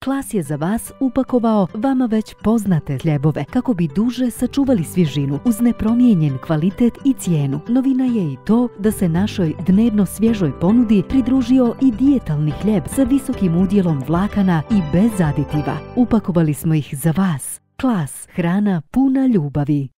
Klas je za vas upakovao vama već poznate hljebove kako bi duže sačuvali svježinu uz nepromijenjen kvalitet i cijenu. Novina je i to da se našoj dnevno svježoj ponudi pridružio i dijetalni hljeb sa visokim udjelom vlakana i bez aditiva. Upakovali smo ih za vas. Klas, hrana puna ljubavi.